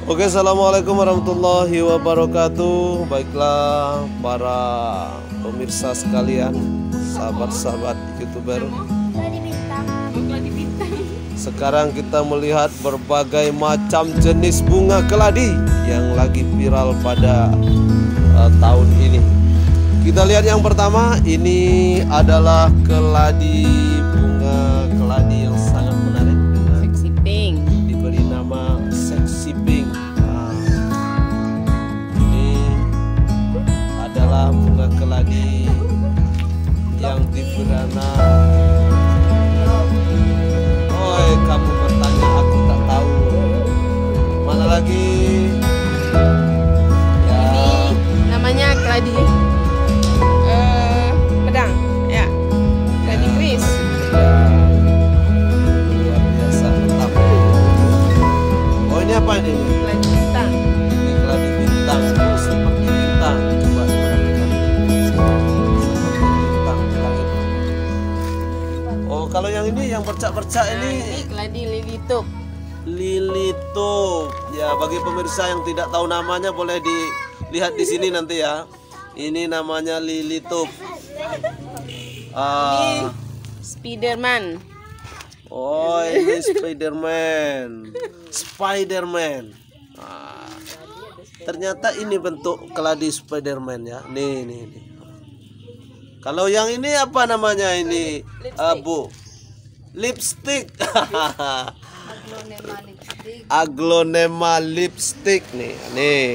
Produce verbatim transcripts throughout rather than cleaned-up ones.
Oke, assalamualaikum warahmatullahi wabarakatuh. Baiklah para pemirsa sekalian, sahabat-sahabat youtuber. Sekarang kita melihat berbagai macam jenis bunga keladi yang lagi viral pada uh, tahun ini. Kita lihat yang pertama, ini adalah keladi, bunga keladi yang sangat menarik. Sexy pink. Diberi nama Sexy Pink. Nah, ini adalah bunga keladi yang diberi. Oi, kamu bertanya, aku tak tahu. Mana lagi? Ya. Ini namanya keladi uh, pedang, ya. Keladi kris. Luar biasa, mantap. Oh, ini apa ini? Keladi bintang. Ini keladi bintang, oh, seperti bintang. Coba perhatikan. Seperti bintang di langit. Oh, kalau yang ini yang bercak-bercak Nah, ini ini keladi lili tub. lili tub. Ya, bagi pemirsa yang tidak tahu namanya boleh dilihat di sini nanti ya. Ini namanya lili tub. Ah, Spiderman. oh, ini Spiderman. Spiderman. Ah, ternyata ini bentuk keladi Spiderman ya. Nih, nih, nih. Kalau yang ini apa namanya ini? Uh, Bu. Lipstick. Aglonema lipstick. Aglonema lipstick nih. Nih.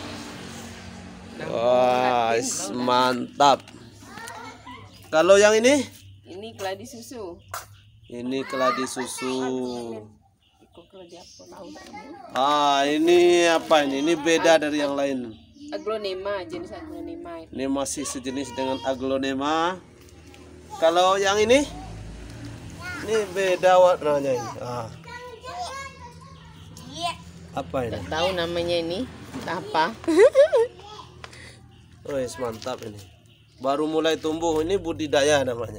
Wah, mantap. Kalau yang ini? Ini keladi susu. Ini keladi susu. Kok keladi apa tahu tak kamu? Ah, ini apa ini? Ini beda dari yang lain. Aglonema, jenis aglonema. Ini masih sejenis dengan aglonema. Kalau yang ini? Ini beda warnanya ini. Ah. Apa ini? Tak tahu namanya ini. Entah apa. Wes, mantap ini. Baru mulai tumbuh, ini budidaya namanya.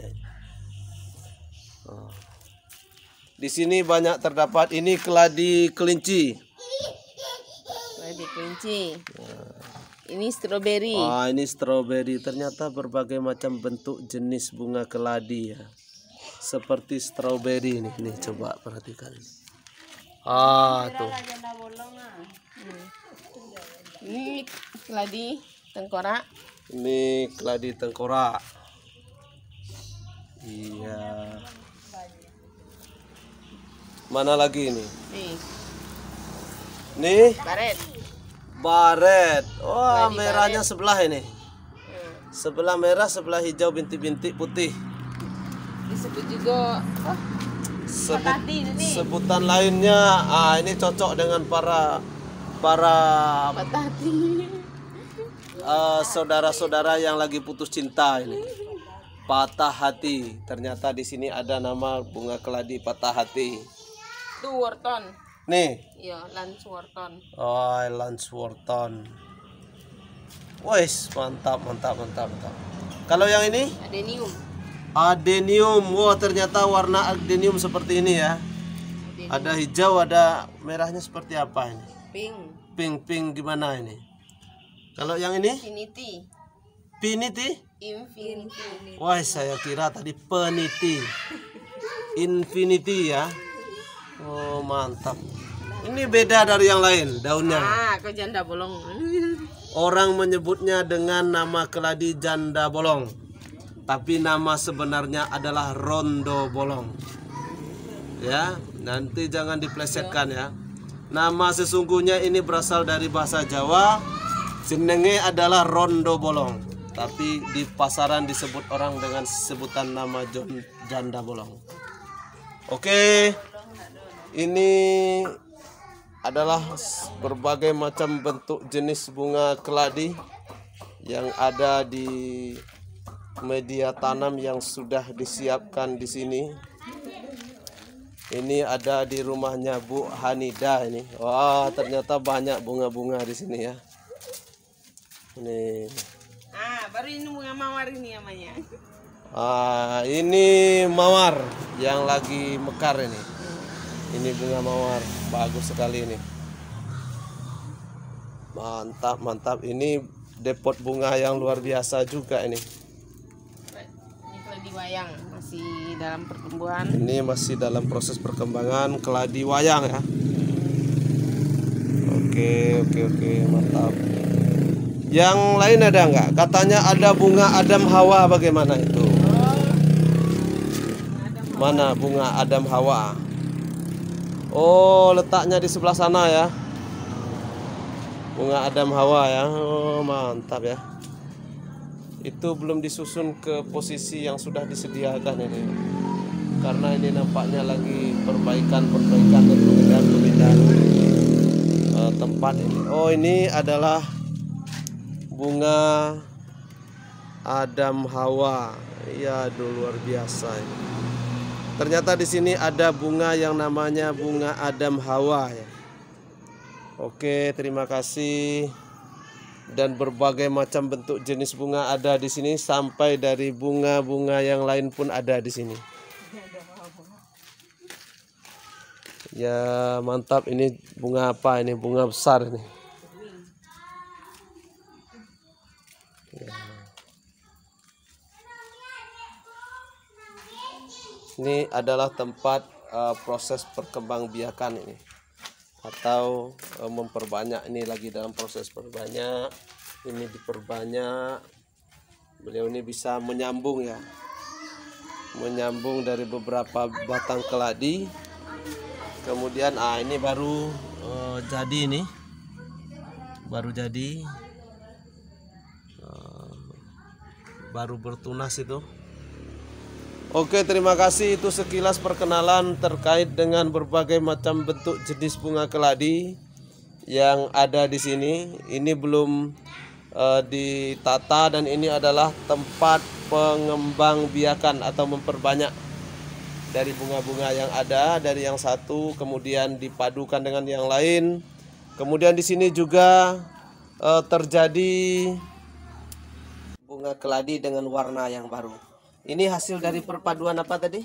Oh. Di sini banyak terdapat ini keladi kelinci. Keladi kelinci. Ini stroberi. Ah, ini stroberi. Ternyata berbagai macam bentuk jenis bunga keladi ya. Seperti stroberi ini. Nih, coba perhatikan ini. Ah, tuh. Hmm. Ini keladi tengkorak. Ini keladi tengkorak. Iya. Mana lagi ini? Nih, Nih, baret. baret. Wah, Keladi merahnya baret. sebelah ini. Hmm. Sebelah merah, sebelah hijau bintik-bintik putih. Disebut juga oh, Sebut, patati ini. sebutan lainnya, ah ini cocok dengan para para patati. uh, saudara-saudara yang lagi putus cinta ini. Patah hati. Ternyata di sini ada nama bunga keladi patah hati. Itu worton. Nih, Iya, lance worton. oh, Lansworton. Wes, mantap, mantap, mantap, mantap. Kalau yang ini? Adenium. Adenium. Wah, ternyata warna adenium seperti ini ya. Adenium. Ada hijau, ada merahnya seperti apa ini? Pink. Pink-pink gimana ini? Kalau yang ini? Infinity. Piniti? Infinity. Wah, saya kira tadi peniti. Infinity ya. Oh, mantap. Ini beda dari yang lain daunnya. Ah, kau janda bolong. Orang menyebutnya dengan nama keladi janda bolong. Tapi nama sebenarnya adalah rondo bolong. Ya, nanti jangan diplesetkan ya. Nama sesungguhnya ini berasal dari bahasa Jawa. Jenenge adalah rondo bolong. Tapi di pasaran disebut orang dengan sebutan nama John janda bolong. Oke. Ini adalah berbagai macam bentuk jenis bunga keladi yang ada di media tanam yang sudah disiapkan di sini. Ini ada di rumahnya Bu Hanida ini. Wah, ternyata banyak bunga-bunga di sini ya. Ini. Ah, baru ini bunga mawar ini namanya. Ah, ini mawar yang lagi mekar ini. Ini bunga mawar, bagus sekali ini. Mantap, mantap. Ini depot bunga yang luar biasa juga ini. Ini keladi wayang masih dalam pertumbuhan. Ini masih dalam proses perkembangan keladi wayang ya. Oke, oke, oke, mantap. Yang lain ada nggak? Katanya ada bunga Adam Hawa, bagaimana itu? Mana bunga Adam Hawa? Oh, letaknya di sebelah sana ya. Bunga Adam Hawa ya. Oh, mantap ya. Itu belum disusun ke posisi yang sudah disediakan ini. Karena ini nampaknya lagi perbaikan-perbaikan dan pemindahan-pemindahan uh, tempat ini. Oh, ini adalah bunga Adam Hawa. Ya, aduh, luar biasa ini. Ternyata di sini ada bunga yang namanya bunga Adam Hawa ya. Oke, terima kasih. Dan berbagai macam bentuk jenis bunga ada di sini, sampai dari bunga-bunga yang lain pun ada di sini. Ya, mantap. Ini bunga apa ini? Bunga besar ini. Ya. Ini adalah tempat uh, proses perkembangbiakan ini, atau uh, memperbanyak. Ini lagi dalam proses perbanyak. Ini diperbanyak. Beliau ini bisa menyambung ya, menyambung dari beberapa batang keladi. Kemudian ah ini baru uh, jadi ini, baru jadi, uh, baru bertunas itu. Oke, terima kasih. Itu sekilas perkenalan terkait dengan berbagai macam bentuk jenis bunga keladi yang ada di sini. Ini belum uh, ditata, dan ini adalah tempat pengembangbiakan atau memperbanyak dari bunga-bunga yang ada, dari yang satu kemudian dipadukan dengan yang lain. Kemudian di sini juga uh, terjadi bunga keladi dengan warna yang baru. Ini hasil dari perpaduan apa tadi?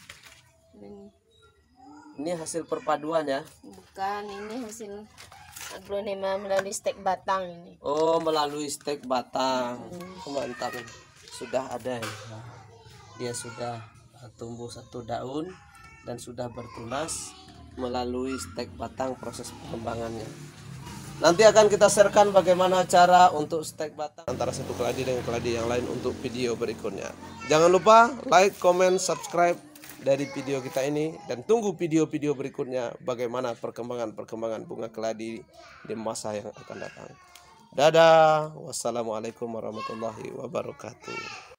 Ini hasil perpaduan ya? Bukan, ini hasil aglonema melalui stek batang ini. Oh, melalui stek batang. Hmm. Mantap. Sudah ada ya. Dia sudah tumbuh satu daun dan sudah bertunas melalui stek batang proses perkembangannya. Nanti akan kita sharekan bagaimana cara untuk stek batang antara satu keladi dengan keladi yang lain untuk video berikutnya. Jangan lupa like, comment, subscribe dari video kita ini, dan tunggu video-video berikutnya bagaimana perkembangan-perkembangan bunga keladi di masa yang akan datang. Dadah. Wassalamualaikum warahmatullahi wabarakatuh.